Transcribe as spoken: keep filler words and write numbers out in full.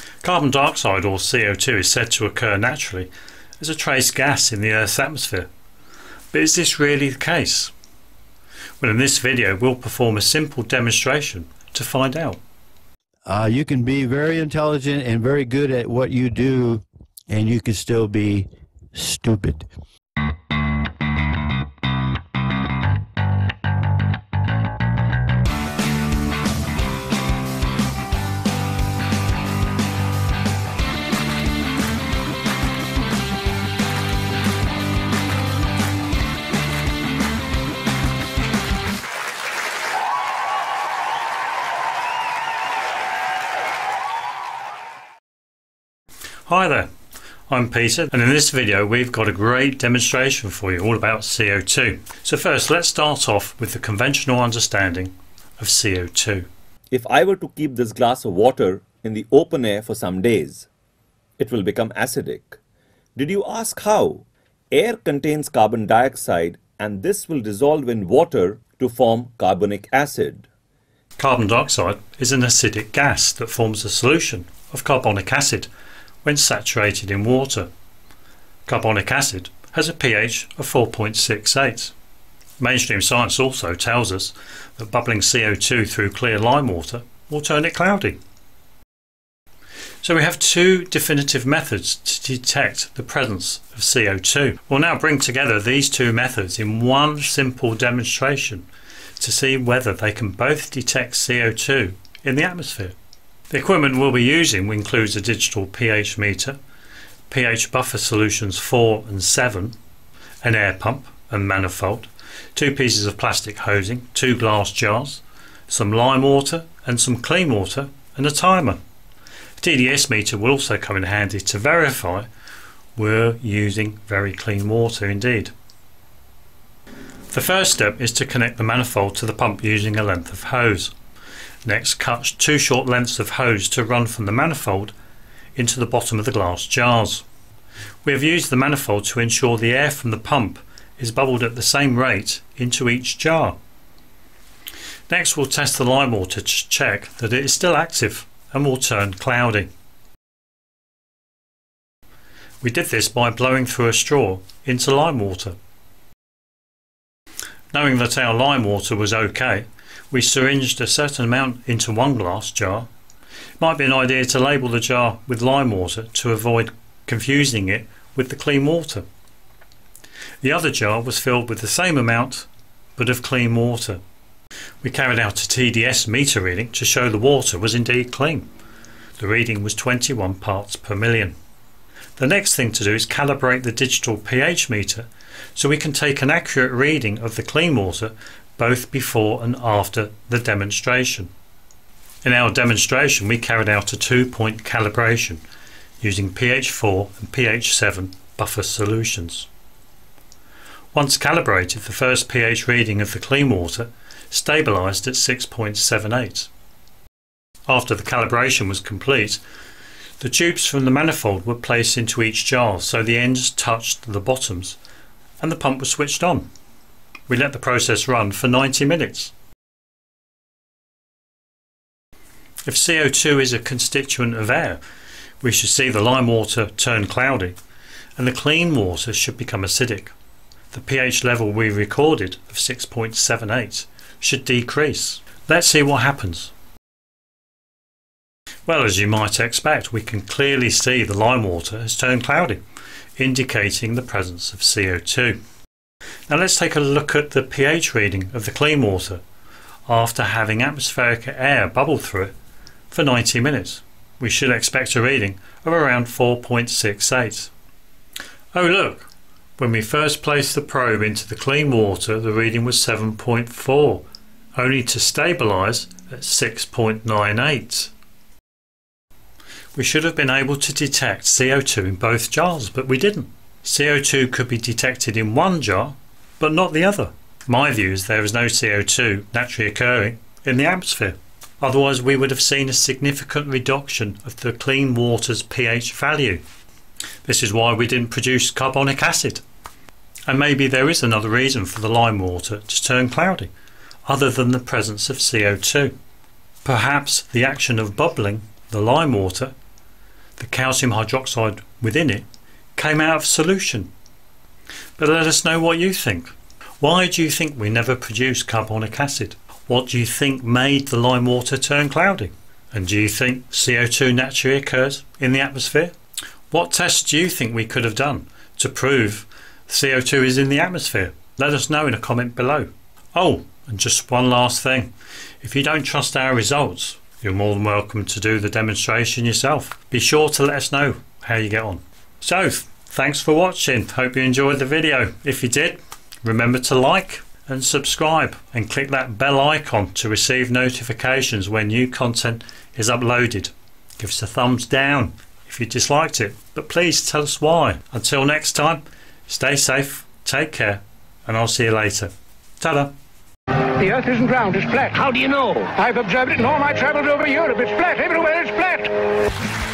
Carbon dioxide, or C O two, is said to occur naturally as a trace gas in the Earth's atmosphere. But is this really the case? Well, in this video we'll perform a simple demonstration to find out. Uh, you can be very intelligent and very good at what you do, and you can still be stupid. Hi there, I'm Peter, and in this video we've got a great demonstration for you all about C O two. So first, let's start off with the conventional understanding of C O two. If I were to keep this glass of water in the open air for some days, it will become acidic. Did you ask how? Air contains carbon dioxide, and this will dissolve in water to form carbonic acid. Carbon dioxide is an acidic gas that forms a solution of carbonic acid when saturated in water. Carbonic acid has a pH of four point six eight. Mainstream science also tells us that bubbling C O two through clear lime water will turn it cloudy. So we have two definitive methods to detect the presence of C O two. We'll now bring together these two methods in one simple demonstration to see whether they can both detect C O two in the atmosphere. The equipment we'll be using includes a digital pH meter, pH buffer solutions four and seven, an air pump and manifold, two pieces of plastic hosing, two glass jars, some lime water and some clean water, and a timer. A T D S meter will also come in handy to verify we're using very clean water indeed. The first step is to connect the manifold to the pump using a length of hose. Next, cut two short lengths of hose to run from the manifold into the bottom of the glass jars. We have used the manifold to ensure the air from the pump is bubbled at the same rate into each jar. Next, we'll test the lime water to check that it is still active and will turn cloudy. We did this by blowing through a straw into lime water. Knowing that our lime water was okay, we syringed a certain amount into one glass jar. It might be an idea to label the jar with lime water to avoid confusing it with the clean water. The other jar was filled with the same amount but of clean water. We carried out a T D S meter reading to show the water was indeed clean. The reading was twenty-one parts per million. The next thing to do is calibrate the digital pH meter so we can take an accurate reading of the clean water both before and after the demonstration. In our demonstration we carried out a two-point calibration using pH four and pH seven buffer solutions. Once calibrated, the first pH reading of the clean water stabilised at six point seven eight. After the calibration was complete, the tubes from the manifold were placed into each jar so the ends touched the bottoms and the pump was switched on. We let the process run for ninety minutes. If C O two is a constituent of air, we should see the lime water turn cloudy and the clean water should become acidic. The pH level we recorded of six point seven eight should decrease. Let's see what happens. Well, as you might expect, we can clearly see the lime water has turned cloudy, indicating the presence of C O two. Now let's take a look at the pH reading of the clean water after having atmospheric air bubble through it for ninety minutes. We should expect a reading of around four point six eight. Oh look, when we first placed the probe into the clean water the reading was seven point four, only to stabilise at six point nine eight. We should have been able to detect C O two in both jars, but we didn't. C O two could be detected in one jar, but not the other. My view is there is no C O two naturally occurring in the atmosphere. Otherwise we would have seen a significant reduction of the clean water's pH value. This is why we didn't produce carbonic acid. And maybe there is another reason for the lime water to turn cloudy, other than the presence of C O two. Perhaps the action of bubbling the lime water the calcium hydroxide within it came out of solution. But let us know what you think. Why do you think we never produced carbonic acid? What do you think made the lime water turn cloudy? And do you think C O two naturally occurs in the atmosphere? What tests do you think we could have done to prove C O two is in the atmosphere? Let us know in a comment below. Oh, and just one last thing. If you don't trust our results, you're more than welcome to do the demonstration yourself. Be sure to let us know how you get on. So, thanks for watching. Hope you enjoyed the video. If you did, remember to like and subscribe and click that bell icon to receive notifications when new content is uploaded. Give us a thumbs down if you disliked it, but please tell us why. Until next time, stay safe, take care, and I'll see you later. Ta-da! The earth isn't round, it's flat. How do you know? I've observed it in all my travels over Europe. It's flat, everywhere it's flat.